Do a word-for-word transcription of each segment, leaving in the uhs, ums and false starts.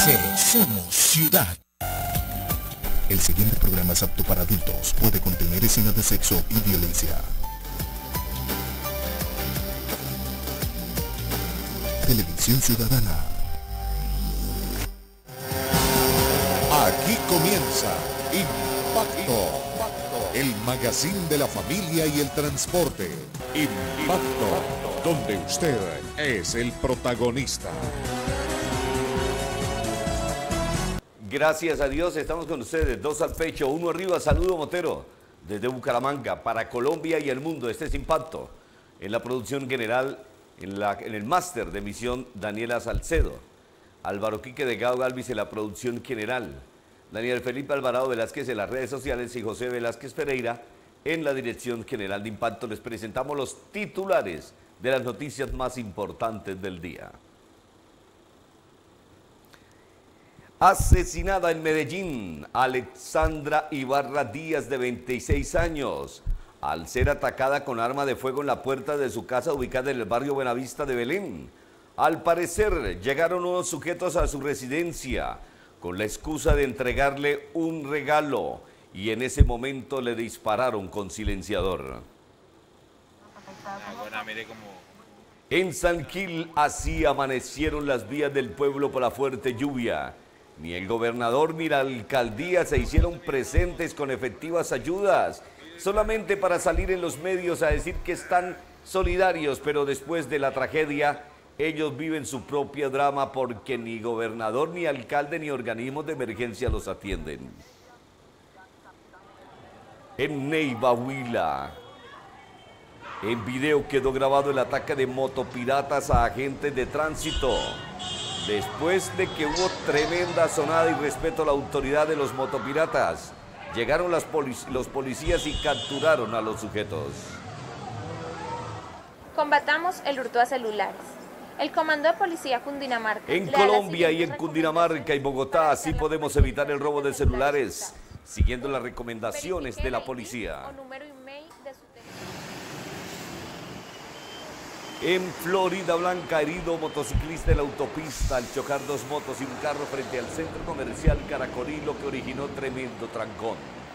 F. Somos Ciudad. El siguiente programa es apto para adultos. Puede contener escenas de sexo y violencia. Televisión Ciudadana. Aquí comienza Impacto, el magazine de la familia y el transporte. Impacto, donde usted es el protagonista. Gracias a Dios, estamos con ustedes, dos al pecho, uno arriba. Saludo Motero, desde Bucaramanga, para Colombia y el mundo. Este es Impacto. En la producción general, en, la, en el máster de emisión, Daniela Salcedo. Álvaro Quique Delgado Galvis en la producción general. Daniel Felipe Alvarado Velázquez en las redes sociales y José Velázquez Pereira en la dirección general de Impacto. Les presentamos los titulares de las noticias más importantes del día. Asesinada en Medellín, Alexandra Ibarra Díaz, de veintiséis años, al ser atacada con arma de fuego en la puerta de su casa ubicada en el barrio Buenavista de Belén. Al parecer, llegaron unos sujetos a su residencia con la excusa de entregarle un regalo y en ese momento le dispararon con silenciador. En San Gil, así amanecieron las vías del pueblo por la fuerte lluvia. Ni el gobernador ni la alcaldía se hicieron presentes con efectivas ayudas, solamente para salir en los medios a decir que están solidarios, pero después de la tragedia, ellos viven su propio drama porque ni gobernador, ni alcalde, ni organismos de emergencia los atienden. En Neiva, Huila, en video quedó grabado el ataque de motopiratas a agentes de tránsito. Después de que hubo tremenda sonada y respeto a la autoridad de los motopiratas, llegaron las polic- los policías y capturaron a los sujetos. Combatamos el hurto a celulares. El Comando de Policía Cundinamarca. En Colombia y en Cundinamarca y Bogotá, así podemos evitar el robo de celulares, siguiendo las recomendaciones de la policía. En Florida Blanca, herido motociclista en la autopista al chocar dos motos y un carro frente al centro comercial Caracolí, lo que originó tremendo trancón.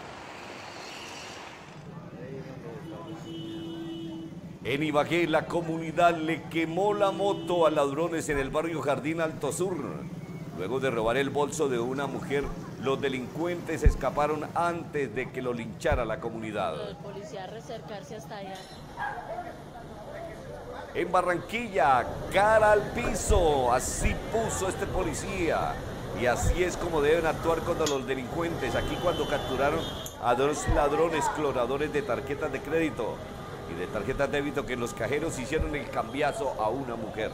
En Ibagué, la comunidad le quemó la moto a ladrones en el barrio Jardín Alto Sur. Luego de robar el bolso de una mujer, los delincuentes escaparon antes de que lo linchara la comunidad. Los policías recercarse hasta allá. En Barranquilla, cara al piso, así puso este policía. Y así es como deben actuar contra los delincuentes. Aquí cuando capturaron a dos ladrones clonadores de tarjetas de crédito y de tarjetas de débito que en los cajeros hicieron el cambiazo a una mujer.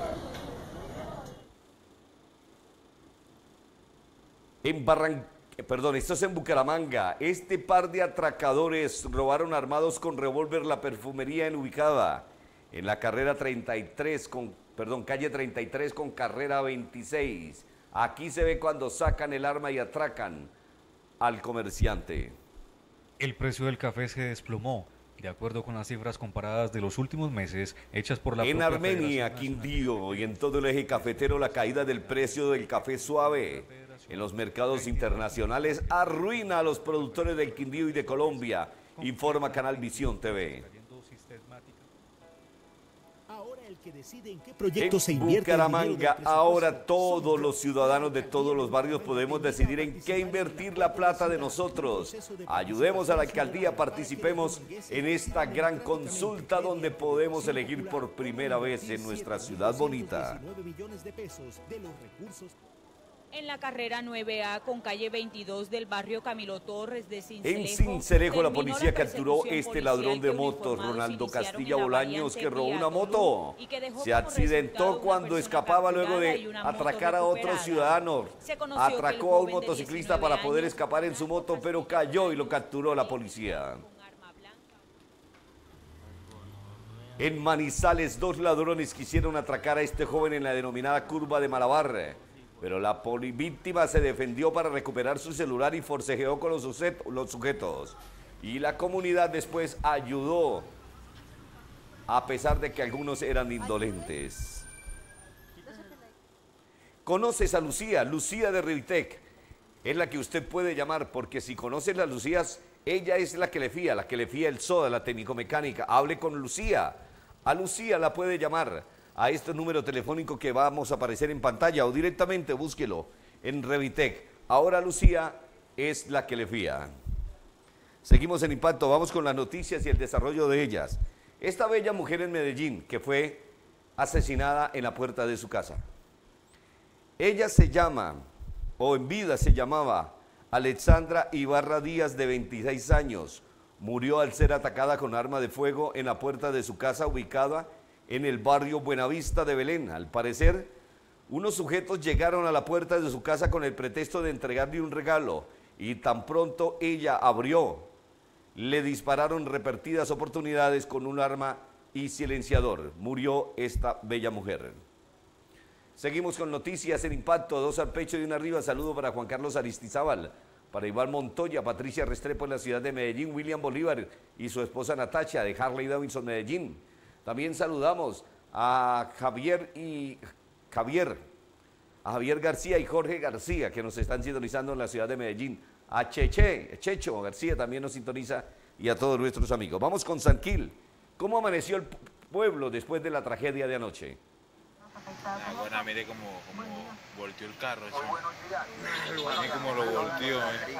En Barranquilla, perdón, esto es en Bucaramanga. Este par de atracadores robaron armados con revólver la perfumería en ubicada en la carrera treinta y tres, con, perdón, calle treinta y tres con carrera veintiséis. Aquí se ve cuando sacan el arma y atracan al comerciante. El precio del café se desplomó, de acuerdo con las cifras comparadas de los últimos meses hechas por la En Armenia, Quindío y en todo el eje cafetero, la caída del precio del café suave en los mercados internacionales arruina a los productores del Quindío y de Colombia, informa Canal Visión T V. Que decide en qué proyectos se invierte. En Bucaramanga, ahora todos los ciudadanos de todos los barrios podemos decidir en qué invertir la plata de nosotros. Ayudemos a la alcaldía, participemos en esta gran consulta donde podemos elegir por primera vez en nuestra ciudad bonita. En la carrera nueve A con calle veintidós del barrio Camilo Torres de Cincelejo. En Cincelejo la policía capturó este ladrón de motos, Ronaldo Castilla Bolaños, que robó una moto. Se accidentó cuando escapaba luego de atracar a otro ciudadano. Atracó a un motociclista para poder escapar en su moto, pero cayó y lo capturó la policía. En Manizales, dos ladrones quisieron atracar a este joven en la denominada curva de Malabar, pero la polivíctima se defendió para recuperar su celular y forcejeó con los, los sujetos. Y la comunidad después ayudó, a pesar de que algunos eran indolentes. ¿Conoces a Lucía? Lucía de Revitec. Es la que usted puede llamar, porque si conoce las Lucías, ella es la que le fía, la que le fía el SODA, la técnico-mecánica. Hable con Lucía. A Lucía la puede llamar a este número telefónico que vamos a aparecer en pantalla o directamente búsquelo en Revitec. Ahora Lucía es la que le fía. Seguimos en Impacto, vamos con las noticias y el desarrollo de ellas. Esta bella mujer en Medellín que fue asesinada en la puerta de su casa. Ella se llama, o en vida se llamaba, Alexandra Ibarra Díaz, de veintiséis años. Murió al ser atacada con arma de fuego en la puerta de su casa ubicada en el barrio Buenavista de Belén. Al parecer, unos sujetos llegaron a la puerta de su casa con el pretexto de entregarle un regalo y tan pronto ella abrió, le dispararon repetidas oportunidades con un arma y silenciador. Murió esta bella mujer. Seguimos con noticias en Impacto, dos al pecho y una arriba. Saludo para Juan Carlos Aristizábal, para Iván Montoya, Patricia Restrepo en la ciudad de Medellín, William Bolívar y su esposa Natacha de Harley Davidson, Medellín. También saludamos a Javier y Javier, a Javier García y Jorge García, que nos están sintonizando en la ciudad de Medellín. A Cheche, Checho García también nos sintoniza, y a todos nuestros amigos. Vamos con San Gil. ¿Cómo amaneció el pueblo después de la tragedia de anoche? Ah, bueno, mire cómo, cómo volteó el carro. Eso. Mire cómo lo volteó. Eh.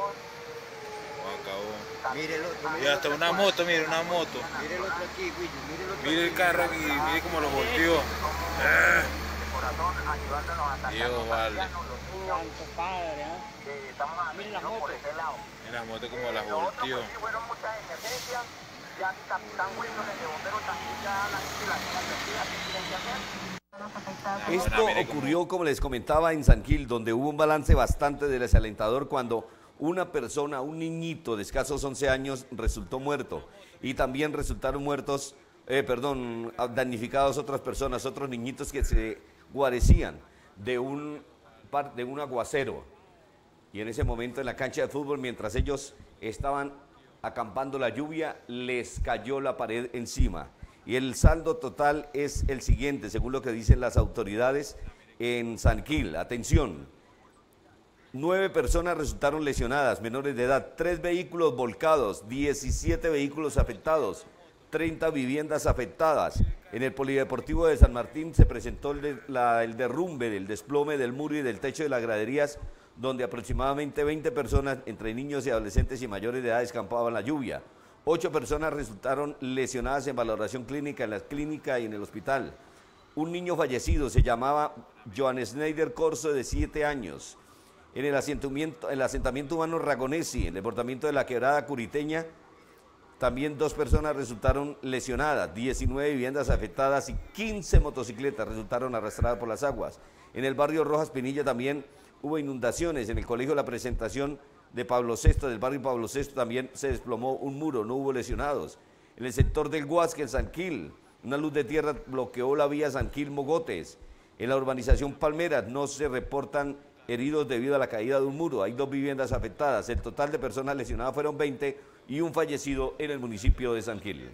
Acabó. Y hasta una moto, mire, una moto. Mire el otro aquí, mire el otro. Mire el carro aquí, mire cómo lo volteó. Eh. Dios, vale. Mira la moto. Mira la moto como la volteó. Esto ocurrió, como les comentaba, en San Gil, donde hubo un balance bastante desalentador cuando una persona, un niñito de escasos once años, resultó muerto. Y también resultaron muertos, eh, perdón, damnificados otras personas, otros niñitos que se guarecían de un, de un aguacero. Y en ese momento en la cancha de fútbol, mientras ellos estaban acampando la lluvia, les cayó la pared encima. Y el saldo total es el siguiente, según lo que dicen las autoridades en San Gil. Atención, nueve personas resultaron lesionadas, menores de edad, tres vehículos volcados, diecisiete vehículos afectados, treinta viviendas afectadas. En el Polideportivo de San Martín se presentó el, de, la, el derrumbe del desplome del muro y del techo de las graderías, donde aproximadamente veinte personas, entre niños y adolescentes y mayores de edad, escampaban la lluvia. Ocho personas resultaron lesionadas en valoración clínica en la clínica y en el hospital. Un niño fallecido se llamaba Joan Schneider Corso, de siete años. En el asentamiento, el asentamiento humano Ragonesi, en el departamento de la Quebrada Curiteña, también dos personas resultaron lesionadas, diecinueve viviendas afectadas y quince motocicletas resultaron arrastradas por las aguas. En el barrio Rojas Pinilla también hubo inundaciones. En el colegio La Presentación de Pablo sexto, del barrio Pablo sexto, también se desplomó un muro, no hubo lesionados. En el sector del Guasque, en San Gil, una luz de tierra bloqueó la vía San Gil-Mogotes. En la urbanización Palmeras no se reportan heridos debido a la caída de un muro, hay dos viviendas afectadas. El total de personas lesionadas fueron veinte y un fallecido en el municipio de San Gil.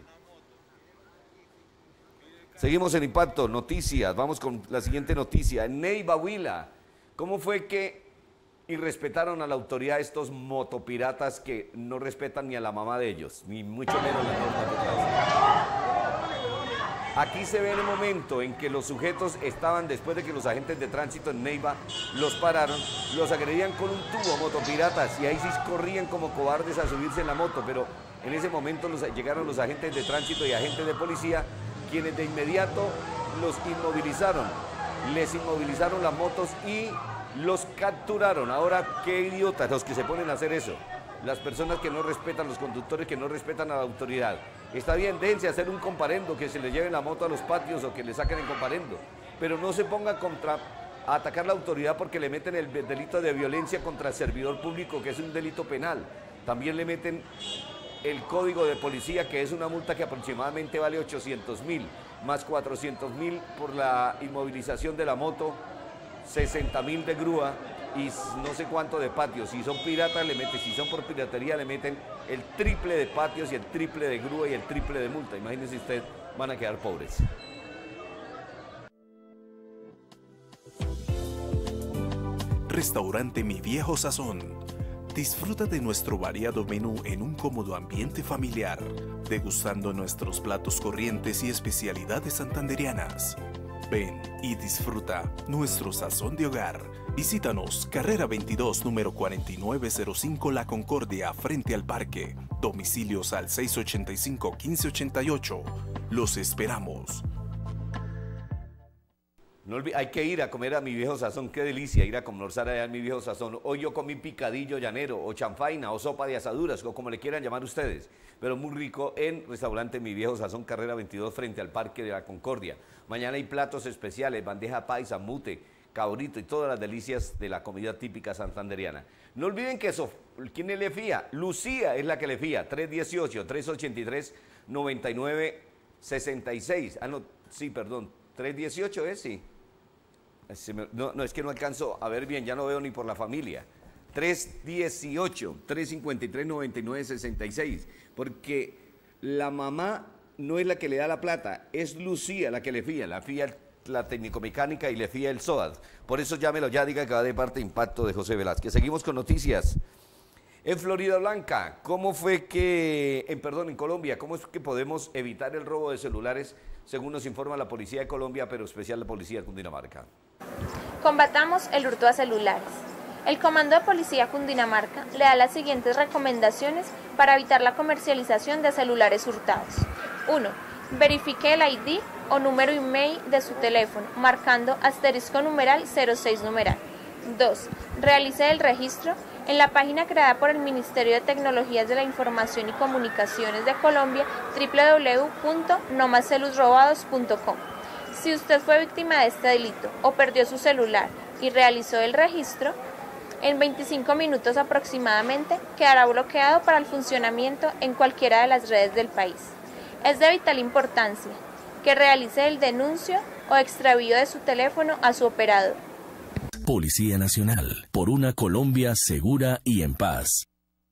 Seguimos en Impacto, noticias, vamos con la siguiente noticia. En Neiva, Huila, ¿cómo fue que irrespetaron a la autoridad estos motopiratas que no respetan ni a la mamá de ellos, ni mucho menos la norma de tránsito? Aquí se ve el momento en que los sujetos estaban, después de que los agentes de tránsito en Neiva los pararon, los agredían con un tubo, motopiratas, y ahí sí corrían como cobardes a subirse en la moto, pero en ese momento los, llegaron los agentes de tránsito y agentes de policía, quienes de inmediato los inmovilizaron, les inmovilizaron las motos y los capturaron. Ahora, qué idiotas los que se ponen a hacer eso. Las personas que no respetan, los conductores que no respetan a la autoridad. Está bien, déjense hacer un comparendo, que se le lleven la moto a los patios o que le saquen el comparendo, pero no se ponga contra, a atacar la autoridad porque le meten el delito de violencia contra el servidor público, que es un delito penal. También le meten el código de policía, que es una multa que aproximadamente vale ochocientos mil, más cuatrocientos mil por la inmovilización de la moto, sesenta mil de grúa y no sé cuánto de patios. Si son piratas le meten, si son por piratería le meten el triple de patios y el triple de grúa y el triple de multa. Imagínense usted, van a quedar pobres. Restaurante Mi Viejo Sazón. Disfruta de nuestro variado menú en un cómodo ambiente familiar, degustando nuestros platos corrientes y especialidades santanderianas. Ven y disfruta nuestro sazón de hogar. Visítanos, carrera veintidós, número cuarenta y nueve cero cinco La Concordia, frente al parque. Domicilios al seis ochenta y cinco, quince ochenta y ocho. Los esperamos. No olvide, hay que ir a comer a Mi Viejo Sazón, qué delicia ir a almorzar allá en Mi Viejo Sazón. Hoy yo comí picadillo llanero, o chanfaina, o sopa de asaduras, o como le quieran llamar ustedes, pero muy rico en restaurante Mi Viejo Sazón, carrera veintidós, frente al Parque de la Concordia. Mañana hay platos especiales, bandeja paisa, mute, cabrito y todas las delicias de la comida típica santanderiana. No olviden que eso, ¿quién le fía? Lucía es la que le fía, tres dieciocho, tres ochenta y tres, noventa y nueve sesenta y seis. Ah, no, sí, perdón, tres dieciocho es, sí. Me, no, no, es que no alcanzo a ver bien, ya no veo ni por la familia. tres dieciocho, tres cincuenta y tres, noventa y nueve sesenta y seis, porque la mamá no es la que le da la plata, es Lucía la que le fía, la fía la técnico-mecánica y le fía el S O A D. Por eso llámelo ya, diga que va de parte de Impacto de José Velázquez. Seguimos con noticias. En Florida Blanca, ¿cómo fue que, en perdón, en Colombia, cómo es que podemos evitar el robo de celulares, según nos informa la Policía de Colombia, pero especial la Policía de Cundinamarca? Combatamos el hurto a celulares. El Comando de Policía Cundinamarca le da las siguientes recomendaciones para evitar la comercialización de celulares hurtados. uno. Verifique el I D o número email de su teléfono, marcando asterisco numeral cero seis numeral. dos. Realice el registro en la página creada por el Ministerio de Tecnologías de la Información y Comunicaciones de Colombia, doble u doble u doble u punto no más celus robados punto com. Si usted fue víctima de este delito o perdió su celular y realizó el registro, en veinticinco minutos aproximadamente quedará bloqueado para el funcionamiento en cualquiera de las redes del país. Es de vital importancia que realice el denuncio o extravío de su teléfono a su operador. Policía Nacional, por una Colombia segura y en paz.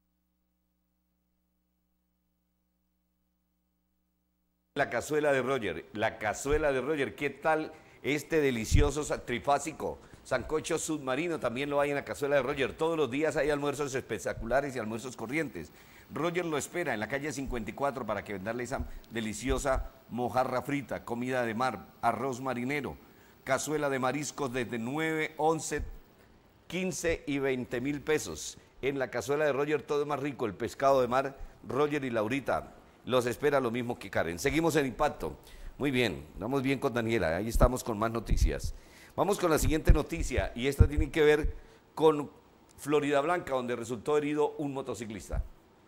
La cazuela de Roger, la cazuela de Roger, ¿qué tal este delicioso trifásico? Sancocho submarino también lo hay en la cazuela de Roger. Todos los días hay almuerzos espectaculares y almuerzos corrientes. Roger lo espera en la calle cincuenta y cuatro para que venderle esa deliciosa mojarra frita, comida de mar, arroz marinero, cazuela de mariscos desde nueve, once, quince y veinte mil pesos. En la cazuela de Roger todo es más rico, el pescado de mar, Roger y Laurita los espera lo mismo que Karen. Seguimos en Impacto. Muy bien, vamos bien con Daniela, ahí estamos con más noticias. Vamos con la siguiente noticia y esta tiene que ver con Florida Blanca, donde resultó herido un motociclista.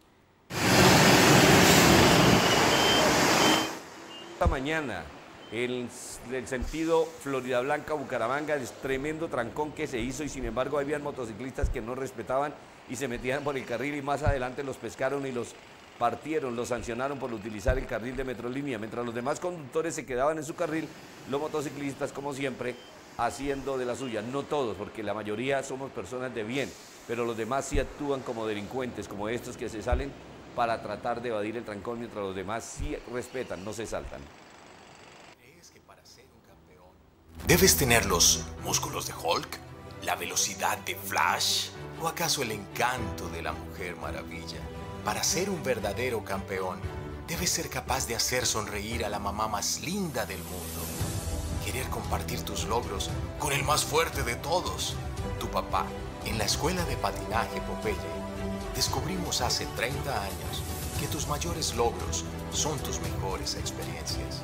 Esta mañana, en el sentido Florida Blanca-Bucaramanga, es tremendo trancón que se hizo y sin embargo habían motociclistas que no respetaban y se metían por el carril y más adelante los pescaron y los partieron, los sancionaron por utilizar el carril de Metrolínea. Mientras los demás conductores se quedaban en su carril, los motociclistas, como siempre, haciendo de la suya. No todos, porque la mayoría somos personas de bien, pero los demás sí actúan como delincuentes, como estos que se salen para tratar de evadir el trancón, mientras los demás sí respetan, no se saltan. ¿Crees que para ser un campeón debes tener los músculos de Hulk, la velocidad de Flash o acaso el encanto de la Mujer Maravilla? Para ser un verdadero campeón, debes ser capaz de hacer sonreír a la mamá más linda del mundo. Querer compartir tus logros con el más fuerte de todos, tu papá. En la escuela de patinaje Popeye, descubrimos hace treinta años que tus mayores logros son tus mejores experiencias.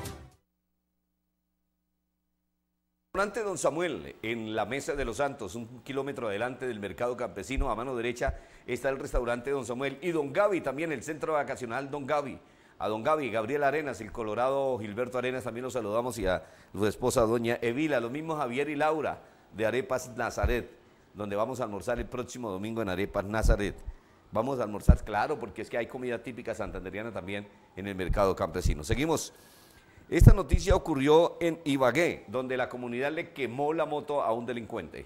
Restaurante Don Samuel, en la Mesa de los Santos, un kilómetro adelante del mercado campesino, a mano derecha está el restaurante Don Samuel. Y Don Gaby también, el centro vacacional Don Gaby. A Don Gaby, Gabriel Arenas, el colorado Gilberto Arenas, también los saludamos, y a su esposa Doña Evila, los mismos Javier y Laura de Arepas Nazaret, donde vamos a almorzar el próximo domingo en Arepas Nazaret. Vamos a almorzar, claro, porque es que hay comida típica santanderiana también en el mercado campesino. Seguimos. Esta noticia ocurrió en Ibagué, donde la comunidad le quemó la moto a un delincuente.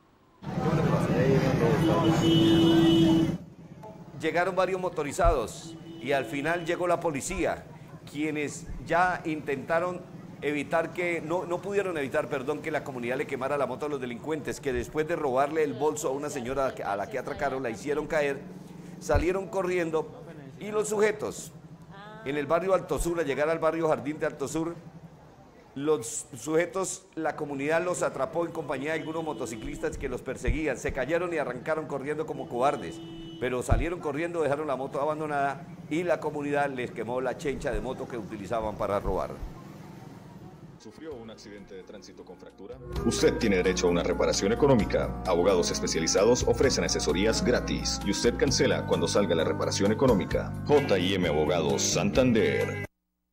Llegaron varios motorizados y al final llegó la policía, quienes ya intentaron evitar que, no, no pudieron evitar, perdón, que la comunidad le quemara la moto a los delincuentes, que después de robarle el bolso a una señora a la que atracaron, la hicieron caer, salieron corriendo y los sujetos en el barrio Alto Sur, al llegar al barrio Jardín de Alto Sur, los sujetos, la comunidad los atrapó en compañía de algunos motociclistas que los perseguían, se cayeron y arrancaron corriendo como cobardes, pero salieron corriendo, dejaron la moto abandonada y la comunidad les quemó la chencha de moto que utilizaban para robar. ¿Sufrió un accidente de tránsito con fractura? Usted tiene derecho a una reparación económica. Abogados especializados ofrecen asesorías gratis y usted cancela cuando salga la reparación económica. J y M Abogados Santander.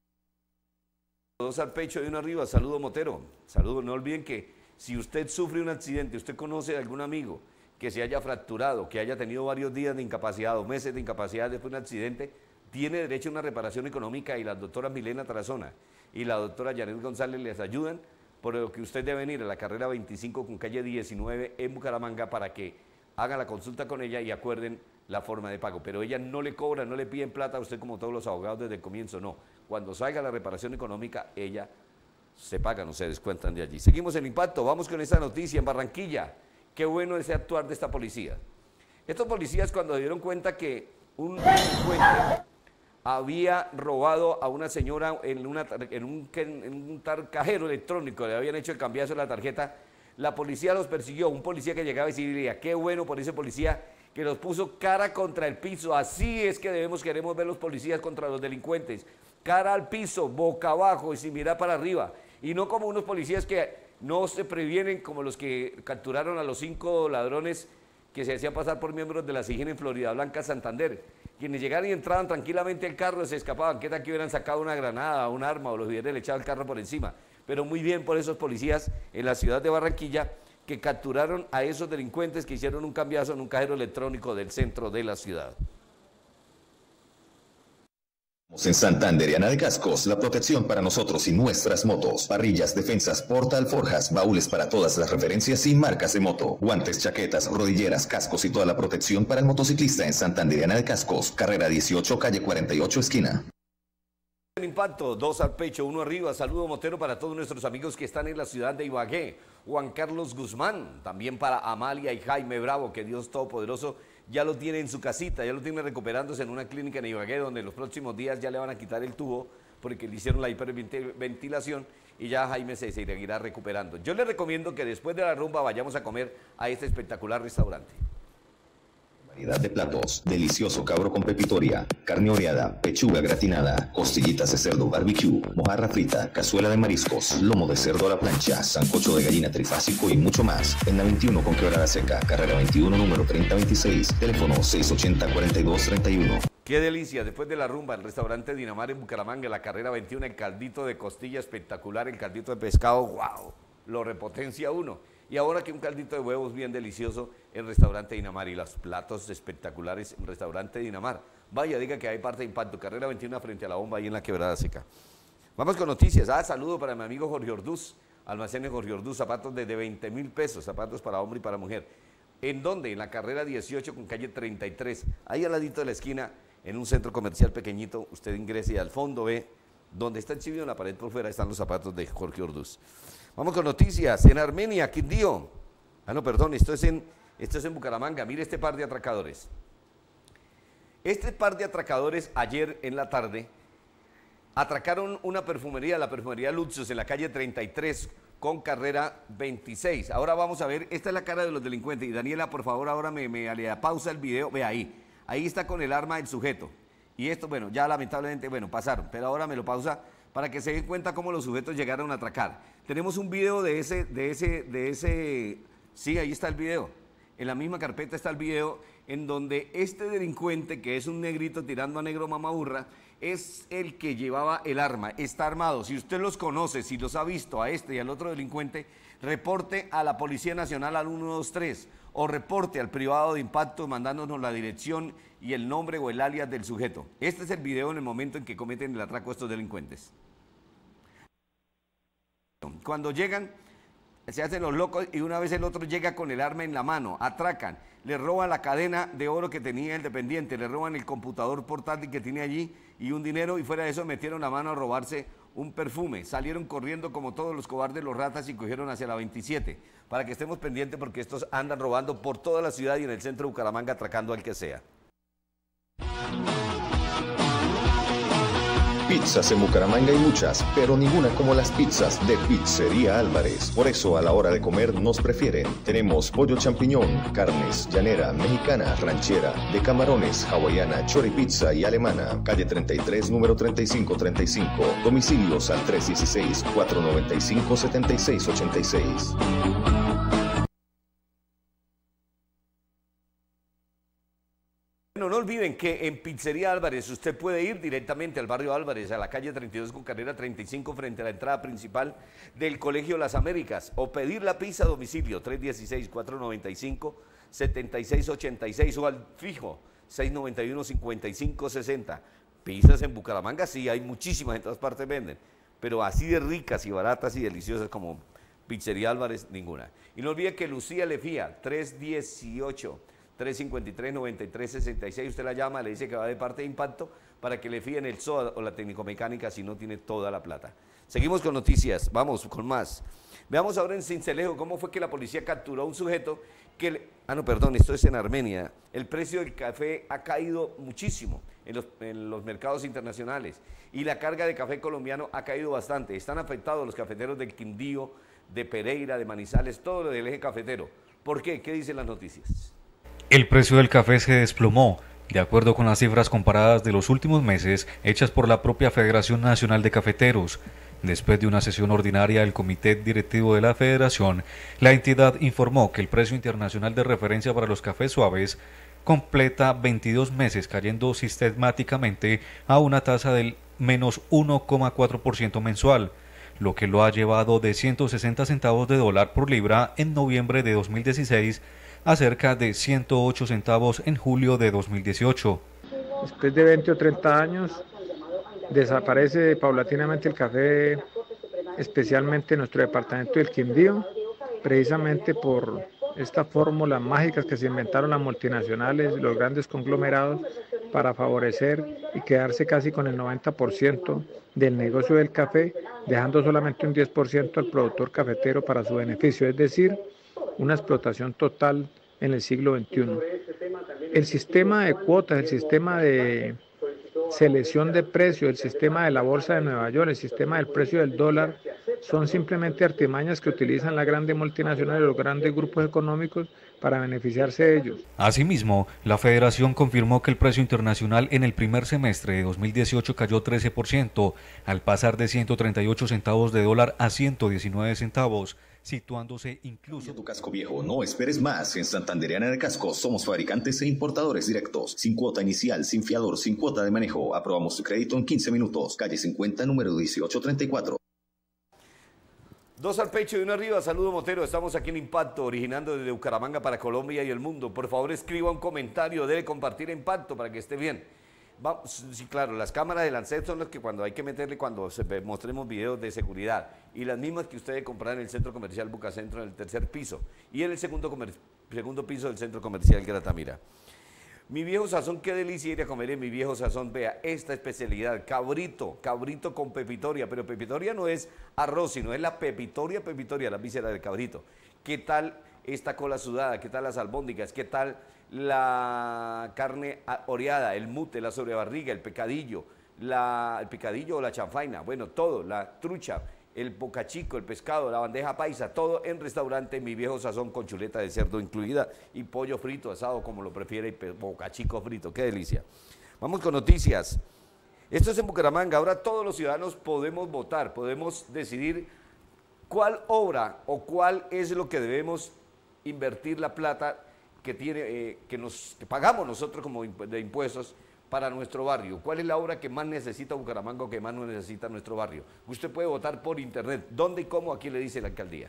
Dos al pecho y uno arriba. Saludo Motero. Saludo. No olviden que si usted sufre un accidente, usted conoce de algún amigo que se haya fracturado, que haya tenido varios días de incapacidad o meses de incapacidad después de un accidente, tiene derecho a una reparación económica y las doctoras Milena Tarazona y la doctora Janet González les ayudan, por lo que usted debe venir a la carrera veinticinco con calle diecinueve en Bucaramanga para que hagan la consulta con ella y acuerden la forma de pago. Pero ella no le cobra, no le piden plata a usted como todos los abogados desde el comienzo, no. Cuando salga la reparación económica, ella se paga, no se descuentan de allí. Seguimos el impacto, vamos con esta noticia en Barranquilla. Qué bueno ese actuar de esta policía. Estos policías cuando se dieron cuenta que un delincuente había robado a una señora en, una, en, un, en un tar, cajero electrónico, le habían hecho el cambiazo de la tarjeta, la policía los persiguió, un policía que llegaba y decía, qué bueno por ese policía que los puso cara contra el piso, así es que debemos, queremos ver los policías contra los delincuentes, cara al piso, boca abajo y sin mirar para arriba, y no como unos policías que no se previenen como los que capturaron a los cinco ladrones que se hacían pasar por miembros de la SIGIN en Florida Blanca, Santander, quienes llegaban y entraban tranquilamente al carro, se escapaban, qué tal que hubieran sacado una granada, un arma o los hubieran echado el carro por encima, pero muy bien por esos policías en la ciudad de Barranquilla que capturaron a esos delincuentes que hicieron un cambiazo en un cajero electrónico del centro de la ciudad. En Santanderiana de Cascos, la protección para nosotros y nuestras motos. Parrillas, defensas, porta alforjas, baúles para todas las referencias y marcas de moto. Guantes, chaquetas, rodilleras, cascos y toda la protección para el motociclista en Santanderiana de Cascos. Carrera dieciocho, calle cuarenta y ocho, esquina. El impacto, dos al pecho, uno arriba. Saludo Motero para todos nuestros amigos que están en la ciudad de Ibagué. Juan Carlos Guzmán, también para Amalia y Jaime Bravo, que Dios Todopoderoso ya lo tiene en su casita, ya lo tiene recuperándose en una clínica en Ibagué, donde en los próximos días ya le van a quitar el tubo porque le hicieron la hiperventilación y ya Jaime se seguirá recuperando. Yo le recomiendo que después de la rumba vayamos a comer a este espectacular restaurante. Variedad de platos, delicioso cabro con pepitoria, carne oreada, pechuga gratinada, costillitas de cerdo barbecue, mojarra frita, cazuela de mariscos, lomo de cerdo a la plancha, sancocho de gallina trifásico y mucho más. En la veintiuno con Quebrada Seca, carrera veintiuno, número treinta veintiséis, teléfono seis ochenta, cuarenta y dos, treinta y uno. Qué delicia, después de la rumba, el restaurante Dinamar en Bucaramanga, la carrera veintiuno, el caldito de costilla espectacular, el caldito de pescado, wow, lo repotencia uno. Y ahora que un caldito de huevos bien delicioso en Restaurante Dinamar y los platos espectaculares en Restaurante Dinamar. Vaya, diga que hay parte de impacto. Carrera veintiuno frente a la bomba ahí en la Quebrada Seca. Vamos con noticias. Ah, saludo para mi amigo Jorge Orduz. Almacenes Jorge Orduz, zapatos desde veinte mil pesos, zapatos para hombre y para mujer. ¿En dónde? En la carrera dieciocho con calle treinta y tres. Ahí al ladito de la esquina, en un centro comercial pequeñito, usted ingresa y al fondo ve, donde está exhibido en la pared por fuera, están los zapatos de Jorge Orduz. Vamos con noticias. En Armenia, Quindío. Ah, no, perdón, esto es, en, esto es en Bucaramanga. Mire este par de atracadores. Este par de atracadores ayer en la tarde atracaron una perfumería, la perfumería Luxus, en la calle treinta y tres con carrera veintiséis. Ahora vamos a ver, esta es la cara de los delincuentes. Y Daniela, por favor, ahora me, me le pausa el video. Ve ahí. Ahí está con el arma el sujeto. Y esto, bueno, ya lamentablemente, bueno, pasaron. Pero ahora me lo pausa para que se den cuenta cómo los sujetos llegaron a atracar. Tenemos un video de ese, de ese, de ese, sí, ahí está el video. En la misma carpeta está el video en donde este delincuente, que es un negrito tirando a negro mamaburra, es el que llevaba el arma, está armado. Si usted los conoce, si los ha visto a este y al otro delincuente, reporte a la Policía Nacional al uno dos tres o reporte al privado de impacto mandándonos la dirección y el nombre o el alias del sujeto. Este es el video en el momento en que cometen el atraco a estos delincuentes. Cuando llegan, se hacen los locos y una vez el otro llega con el arma en la mano, atracan, le roban la cadena de oro que tenía el dependiente, le roban el computador portátil que tiene allí y un dinero, y fuera de eso metieron la mano a robarse un perfume. Salieron corriendo como todos los cobardes, los ratas, y cogieron hacia la veintisiete. Para que estemos pendientes porque estos andan robando por toda la ciudad y en el centro de Bucaramanga, atracando al que sea. Pizzas en Bucaramanga hay muchas, pero ninguna como las pizzas de Pizzería Álvarez. Por eso a la hora de comer nos prefieren. Tenemos pollo champiñón, carnes, llanera, mexicana, ranchera, de camarones, hawaiana, choripizza y alemana. Calle treinta y tres, número treinta y cinco treinta y cinco. Domicilios al tres uno seis, cuatro nueve cinco, siete seis ocho seis. Bueno, no olviden que en Pizzería Álvarez usted puede ir directamente al barrio Álvarez, a la calle treinta y dos con carrera treinta y cinco, frente a la entrada principal del Colegio Las Américas, o pedir la pizza a domicilio tres uno seis, cuatro nueve cinco, siete seis ocho seis, o al fijo seis nueve uno, cinco cinco seis cero. Pizzas en Bucaramanga sí, hay muchísimas, en todas partes venden, pero así de ricas y baratas y deliciosas como Pizzería Álvarez, ninguna. Y no olvide que Lucía Lefía, tres dieciocho, tres cincuenta y tres, noventa y tres sesenta y seis, usted la llama, le dice que va de parte de Impacto para que le fíen el S O A o la técnico-mecánica si no tiene toda la plata. Seguimos con noticias, vamos con más. Veamos ahora en Sincelejo cómo fue que la policía capturó a un sujeto que, le, ah no, perdón, esto es en Armenia. El precio del café ha caído muchísimo en los, en los mercados internacionales y la carga de café colombiano ha caído bastante. Están afectados los cafeteros del Quindío, de Pereira, de Manizales, todo lo del eje cafetero. ¿Por qué? ¿Qué dicen las noticias? El precio del café se desplomó, de acuerdo con las cifras comparadas de los últimos meses hechas por la propia Federación Nacional de Cafeteros. Después de una sesión ordinaria del Comité Directivo de la Federación, la entidad informó que el precio internacional de referencia para los cafés suaves completa veintidós meses cayendo sistemáticamente a una tasa del menos uno coma cuatro por ciento mensual, lo que lo ha llevado de ciento sesenta centavos de dólar por libra en noviembre de dos mil dieciséis a cerca de ciento ocho centavos en julio de dos mil dieciocho. Después de veinte o treinta años, desaparece paulatinamente el café, especialmente en nuestro departamento del Quindío, precisamente por estas fórmulas mágicas que se inventaron las multinacionales, los grandes conglomerados, para favorecer y quedarse casi con el noventa por ciento del negocio del café, dejando solamente un diez por ciento al productor cafetero para su beneficio, es decir, una explotación total en el siglo veintiuno. El sistema de cuotas, el sistema de selección de precios, el sistema de la Bolsa de Nueva York, el sistema del precio del dólar, son simplemente artimañas que utilizan las grandes multinacionales, los grandes grupos económicos para beneficiarse de ellos. Asimismo, la Federación confirmó que el precio internacional en el primer semestre de dos mil dieciocho cayó trece por ciento, al pasar de ciento treinta y ocho centavos de dólar a ciento diecinueve centavos, situándose incluso... Tu casco viejo, no esperes más. En Santandereana de Cascos somos fabricantes e importadores directos, sin cuota inicial, sin fiador, sin cuota de manejo. Aprobamos tu crédito en quince minutos. Calle cincuenta, número dieciocho treinta y cuatro. Dos al pecho y uno arriba. Saludo Motero, estamos aquí en Impacto, originando desde Bucaramanga para Colombia y el mundo. Por favor, escriba un comentario, debe compartir Impacto para que esté bien. Vamos, sí, claro, las cámaras de Lancet son las que cuando hay que meterle cuando se, mostremos videos de seguridad, y las mismas que usted debe comprar en el centro comercial Bucacentro, en el tercer piso, y en el segundo, comer, segundo piso del centro comercial Gratamira. Mi viejo sazón, qué delicia ir a comer en mi viejo sazón. Vea, esta especialidad, cabrito, cabrito con pepitoria, pero pepitoria no es arroz, sino es la pepitoria, pepitoria, la víscera del cabrito. ¿Qué tal esta cola sudada? ¿Qué tal las albóndigas? ¿Qué tal la carne oreada, el mute, la sobrebarriga, el pecadillo, la, el picadillo o la chanfaina? Bueno, todo, la trucha, el bocachico, el pescado, la bandeja paisa, todo en restaurante Mi Viejo Sazón, con chuleta de cerdo incluida y pollo frito, asado, como lo prefiere, y bocachico frito, qué delicia. Vamos con noticias. Esto es en Bucaramanga. Ahora todos los ciudadanos podemos votar, podemos decidir cuál obra o cuál es lo que debemos invertir la plata que, tiene, eh, que, nos, que pagamos nosotros como de impuestos para nuestro barrio. ¿Cuál es la obra que más necesita Bucaramanga o que más no necesita nuestro barrio? Usted puede votar por internet. ¿Dónde y cómo? Aquí le dice la alcaldía.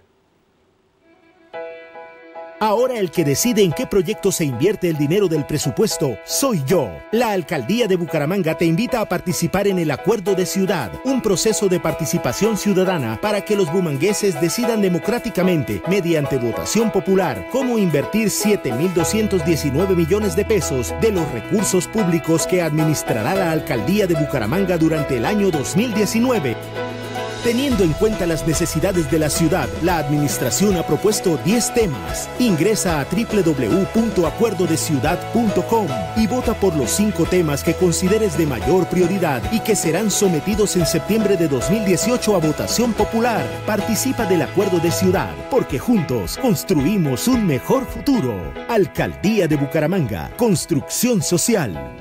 Ahora el que decide en qué proyecto se invierte el dinero del presupuesto soy yo. La Alcaldía de Bucaramanga te invita a participar en el Acuerdo de Ciudad, un proceso de participación ciudadana para que los bumangueses decidan democráticamente, mediante votación popular, cómo invertir siete mil doscientos diecinueve millones de pesos de los recursos públicos que administrará la Alcaldía de Bucaramanga durante el año dos mil diecinueve. Teniendo en cuenta las necesidades de la ciudad, la administración ha propuesto diez temas. Ingresa a doble u doble u doble u punto acuerdo de ciudad punto com y vota por los cinco temas que consideres de mayor prioridad y que serán sometidos en septiembre de dos mil dieciocho a votación popular. Participa del Acuerdo de Ciudad, porque juntos construimos un mejor futuro. Alcaldía de Bucaramanga. Construcción social.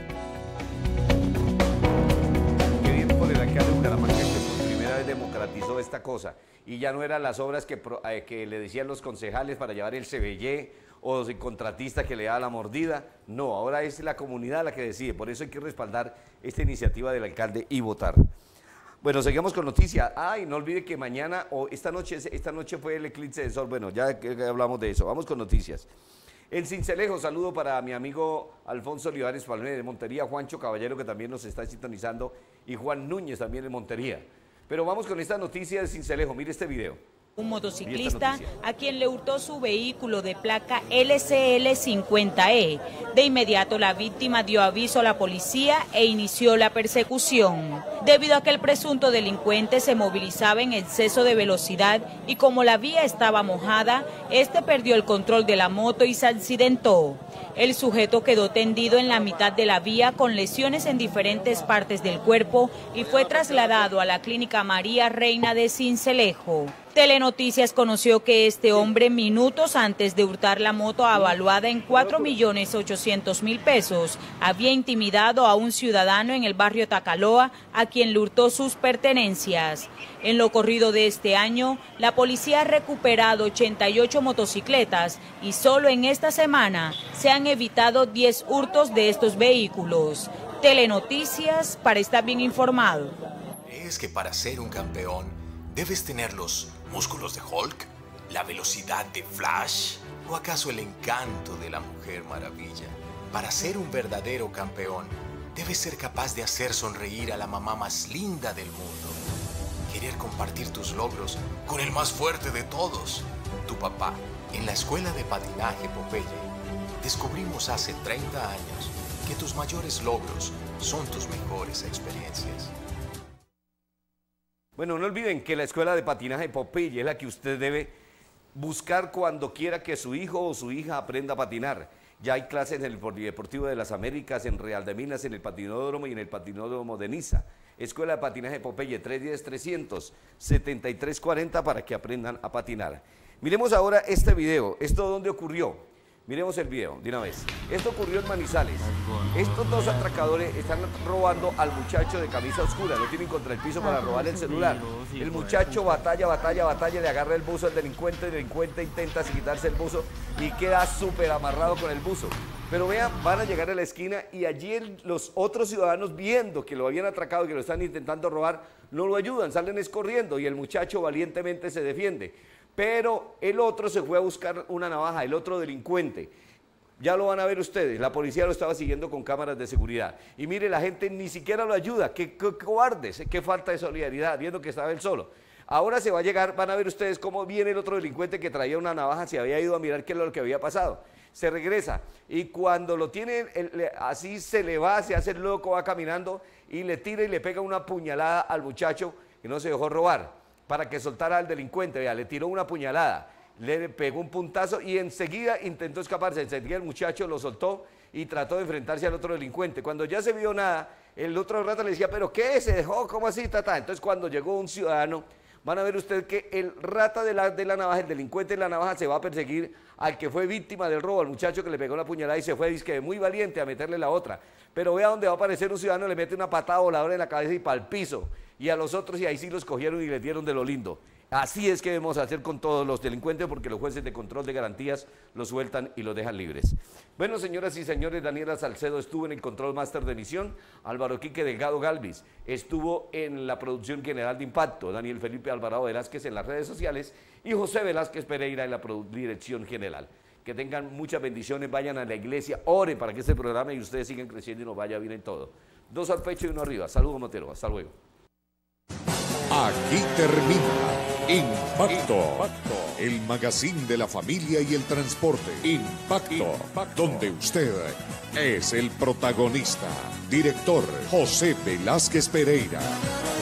Esta cosa, y ya no eran las obras que, eh, que le decían los concejales para llevar el C B Y o el contratista que le da la mordida. No, ahora es la comunidad la que decide. Por eso hay que respaldar esta iniciativa del alcalde y votar. Bueno, seguimos con noticias. Ay, no olvide que mañana o esta noche, esta noche fue el eclipse de sol. Bueno, ya que hablamos de eso, vamos con noticias. En Sincelejo, saludo para mi amigo Alfonso Olivares Palmer de Montería, Juancho Caballero, que también nos está sintonizando, y Juan Núñez también de Montería. Pero vamos con esta noticia de Sincelejo. Mire este video. Un motociclista a quien le hurtó su vehículo de placa L C L cincuenta E. De inmediato la víctima dio aviso a la policía e inició la persecución. Debido a que el presunto delincuente se movilizaba en exceso de velocidad y como la vía estaba mojada, este perdió el control de la moto y se accidentó. El sujeto quedó tendido en la mitad de la vía con lesiones en diferentes partes del cuerpo y fue trasladado a la clínica María Reina de Sincelejo. Telenoticias conoció que este hombre, minutos antes de hurtar la moto avaluada en cuatro millones ochocientos mil pesos, había intimidado a un ciudadano en el barrio Tacaloa, a quien le hurtó sus pertenencias. En lo corrido de este año, la policía ha recuperado ochenta y ocho motocicletas y solo en esta semana se han evitado diez hurtos de estos vehículos. Telenoticias, para estar bien informado. Es que para ser un campeón debes tener los músculos de Hulk, la velocidad de Flash o acaso el encanto de la Mujer Maravilla. Para ser un verdadero campeón debes ser capaz de hacer sonreír a la mamá más linda del mundo. Querer compartir tus logros con el más fuerte de todos, tu papá. En la escuela de patinaje Popeye descubrimos hace treinta años que tus mayores logros son tus mejores experiencias. Bueno, no olviden que la escuela de patinaje Popeye es la que usted debe buscar cuando quiera que su hijo o su hija aprenda a patinar. Ya hay clases en el Polideportivo de las Américas, en Real de Minas, en el Patinódromo y en el Patinódromo de Niza. Escuela de patinaje Popeye, tres uno cero, trescientos setenta y tres cuarenta para que aprendan a patinar. Miremos ahora este video. ¿Esto dónde ocurrió? Miremos el video de una vez. Esto ocurrió en Manizales. Estos dos atracadores están robando al muchacho de camisa oscura. Lo tienen contra el piso para robar el celular. El muchacho batalla, batalla, batalla, le agarra el buzo al delincuente. El delincuente intenta quitarse el buzo y queda súper amarrado con el buzo. Pero vean, van a llegar a la esquina y allí los otros ciudadanos, viendo que lo habían atracado y que lo están intentando robar, no lo ayudan, salen escorriendo y el muchacho valientemente se defiende. Pero el otro se fue a buscar una navaja, el otro delincuente. Ya lo van a ver ustedes, la policía lo estaba siguiendo con cámaras de seguridad. Y mire, la gente ni siquiera lo ayuda, qué, qué cobardes, qué falta de solidaridad, viendo que estaba él solo. Ahora se va a llegar, van a ver ustedes cómo viene el otro delincuente que traía una navaja, se había ido a mirar qué es lo que había pasado. Se regresa y cuando lo tiene, el, así se le va, se hace el loco, va caminando y le tira y le pega una puñalada al muchacho que no se dejó robar, para que soltara al delincuente. Vea, le tiró una puñalada, le pegó un puntazo y enseguida intentó escaparse. Enseguida el muchacho lo soltó y trató de enfrentarse al otro delincuente. Cuando ya se vio nada, el otro rata le decía, ¿pero qué? ¿Se dejó? ¿Cómo así? Tata? Entonces cuando llegó un ciudadano, van a ver ustedes que el rata de la, de la navaja, el delincuente de la navaja, se va a perseguir al que fue víctima del robo, al muchacho que le pegó la puñalada y se fue, dice que muy valiente, a meterle la otra. Pero vea donde va a aparecer un ciudadano, le mete una patada voladora en la cabeza y para el piso. Y a los otros, y ahí sí los cogieron y les dieron de lo lindo. Así es que debemos hacer con todos los delincuentes, porque los jueces de control de garantías los sueltan y los dejan libres. Bueno, señoras y señores, Daniela Salcedo estuvo en el control máster de emisión, Álvaro Quique Delgado Galvis estuvo en la producción general de Impacto, Daniel Felipe Alvarado Velázquez en las redes sociales y José Velázquez Pereira en la dirección general. Que tengan muchas bendiciones, vayan a la iglesia, oren para que este programa y ustedes sigan creciendo y nos vaya bien en todo. Dos al pecho y uno arriba. Saludos, Motero. Hasta luego. Aquí termina Impacto, Impacto, el magazine de la familia y el transporte. Impacto, Impacto, donde usted es el protagonista. Director José Velázquez Pereira.